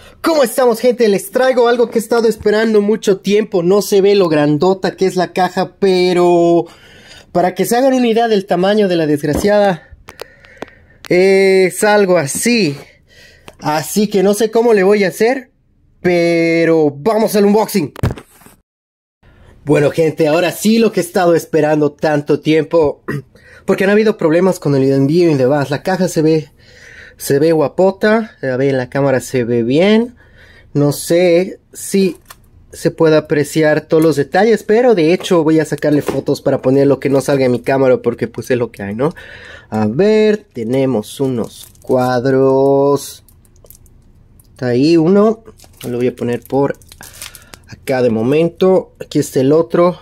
¿Cómo estamos, gente? Les traigo algo que he estado esperando mucho tiempo. No se ve lo grandota que es la caja, pero para que se hagan una idea del tamaño de la desgraciada, es algo así. Así que no sé cómo le voy a hacer, pero vamos al unboxing. Bueno, gente, ahora sí lo que he estado esperando tanto tiempo, porque han habido problemas con el envío y demás. La caja se ve guapota, a ver, en la cámara se ve bien. No sé si se puede apreciar todos los detalles, pero de hecho voy a sacarle fotos para poner lo que no salga en mi cámara, porque pues es lo que hay, ¿no? A ver, tenemos unos cuadros. Está ahí uno, lo voy a poner por acá de momento. Aquí está el otro.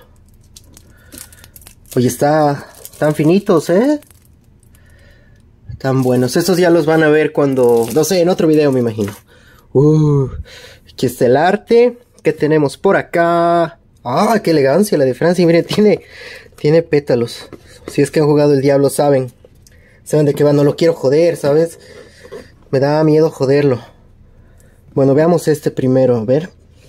Oye, tan finitos, tan buenos. Estos ya los van a ver cuando, no sé, en otro video me imagino. Aquí está el arte. ¿Qué tenemos por acá? Ah, qué elegancia la de Francia. Miren, tiene pétalos. Si es que han jugado el Diablo, saben de qué va. No lo quiero joder, ¿sabes? Me da miedo joderlo. Bueno, veamos este primero, a ver.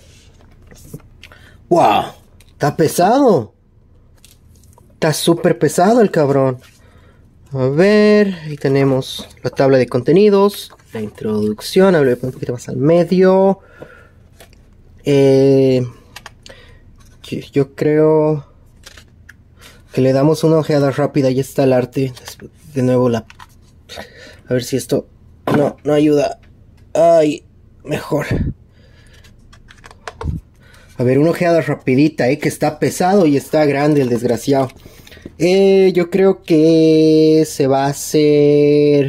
¡Wow! Está pesado. Está súper pesado el cabrón. A ver, ahí tenemos la tabla de contenidos, la introducción, a ver, un poquito más al medio. Yo creo que le damos una ojeada rápida. Ahí está el arte. De nuevo a ver si esto no ayuda. Ay, mejor. A ver, una ojeada rapidita, que está pesado y está grande el desgraciado. Yo creo que se va a hacer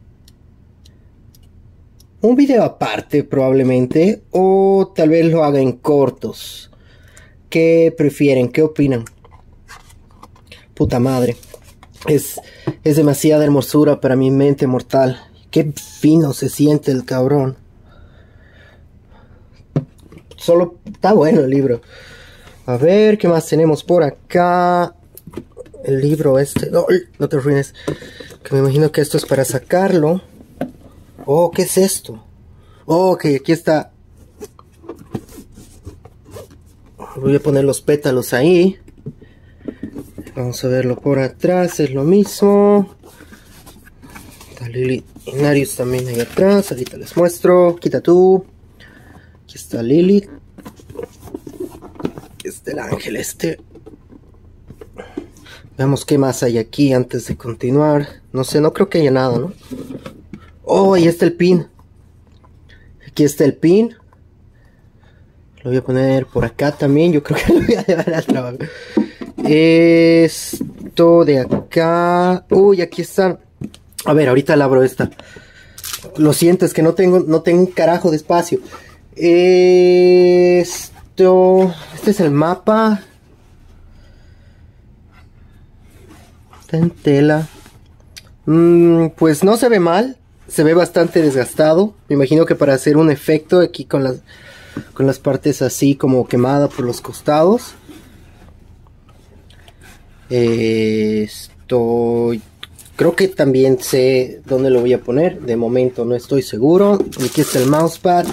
un video aparte probablemente, o tal vez lo haga en cortos. ¿Qué prefieren? ¿Qué opinan? Puta madre, es demasiada hermosura para mi mente mortal. Qué fino se siente el cabrón. Solo está bueno el libro. A ver, ¿qué más tenemos por acá? El libro este. No te arruines. Que me imagino que esto es para sacarlo. Oh, ¿qué es esto? Oh, ok, aquí está. Voy a poner los pétalos ahí. Vamos a verlo por atrás. Es lo mismo. Está Lili Inarius también ahí atrás. Ahorita les muestro. Quita tú. Aquí está Lili. Aquí está el ángel este. Veamos qué más hay aquí antes de continuar. No sé, no creo que haya nada, ¿no? Oh, ahí está el pin. Aquí está el pin. Lo voy a poner por acá también. Yo creo que lo voy a llevar al trabajo. Esto de acá. Uy, aquí está. A ver, ahorita la abro esta. Lo siento, es que no tengo un carajo de espacio. Este es el mapa. Está en tela. Pues no se ve mal. Se ve bastante desgastado. Me imagino que para hacer un efecto aquí con las partes así como quemada por los costados. Creo que también sé dónde lo voy a poner. De momento no estoy seguro. Y aquí está el mousepad.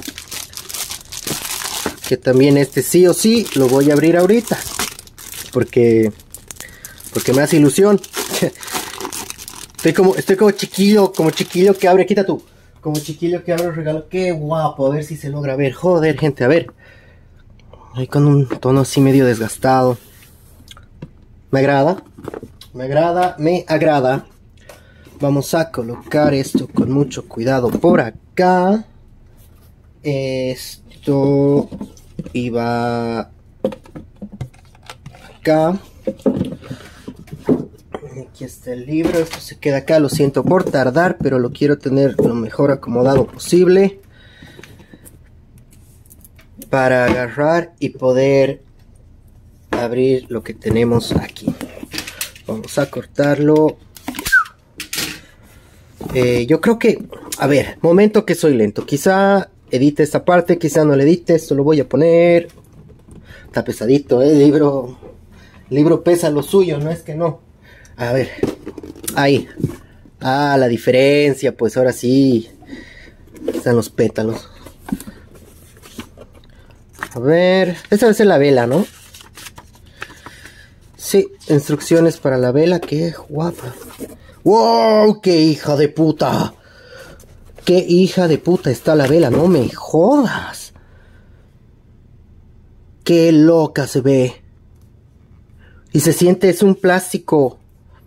Que también sí o sí lo voy a abrir ahorita. Porque me hace ilusión. Estoy como chiquillo que abre, quita tú. Como chiquillo que abre el regalo. Qué guapo, a ver si se logra ver. Joder, gente, a ver. Ahí con un tono así medio desgastado. Me agrada. Vamos a colocar esto con mucho cuidado por acá. Esto iba acá. Aquí está el libro. Esto se queda acá. Lo siento por tardar, pero lo quiero tener lo mejor acomodado posible para agarrar y poder abrir lo que tenemos aquí. Vamos a cortarlo. Yo creo que, a ver, momento que soy lento. Quizá edite esta parte, quizá no le edite. Esto lo voy a poner. Está pesadito, el libro pesa lo suyo, no es que no. A ver, ahí. Ah, la diferencia, pues ahora sí. Están los pétalos. A ver, esta debe ser la vela, ¿no? Sí, instrucciones para la vela, qué guapa. ¡Wow! ¡Qué hija de puta! ¡Qué hija de puta está la vela! ¡No me jodas! ¡Qué loca se ve! Y se siente, es un plástico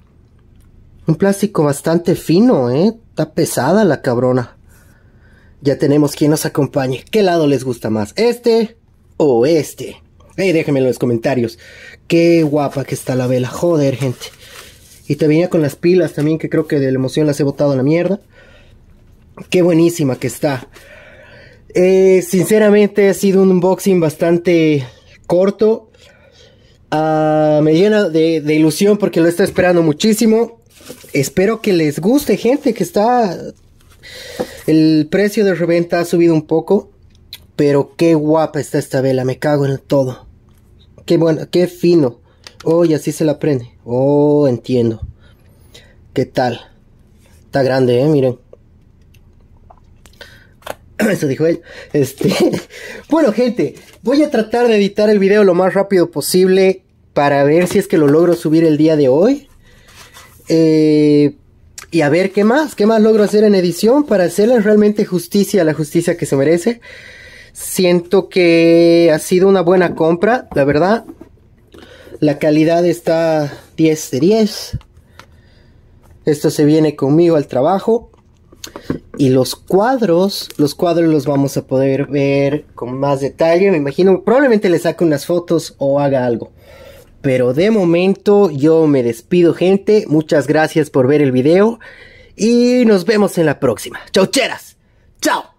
bastante fino, está pesada la cabrona. Ya tenemos quien nos acompañe. ¿Qué lado les gusta más? ¿Este o este? Déjenme en los comentarios. Qué guapa que está la vela. Joder, gente. Y te venía con las pilas también, que creo que de la emoción las he botado a la mierda. Qué buenísima que está. Sinceramente ha sido un unboxing bastante corto. Me llena de ilusión porque lo estoy esperando muchísimo. Espero que les guste, gente, que está... El precio de reventa ha subido un poco. Pero qué guapa está esta vela, me cago en todo. Qué bueno, qué fino. Oh, y así se la prende. Oh, entiendo. ¿Qué tal? Está grande, miren. Eso dijo él. Bueno, gente, voy a tratar de editar el video lo más rápido posible para ver si es que lo logro subir el día de hoy. Y a ver qué más logro hacer en edición para hacerle realmente justicia a la justicia que se merece. Siento que ha sido una buena compra, la verdad. La calidad está 10 de 10. Esto se viene conmigo al trabajo. Y los cuadros los vamos a poder ver con más detalle. Me imagino, probablemente le saque unas fotos o haga algo. Pero de momento yo me despido, gente. Muchas gracias por ver el video. Y nos vemos en la próxima. Chaucheras. Chao.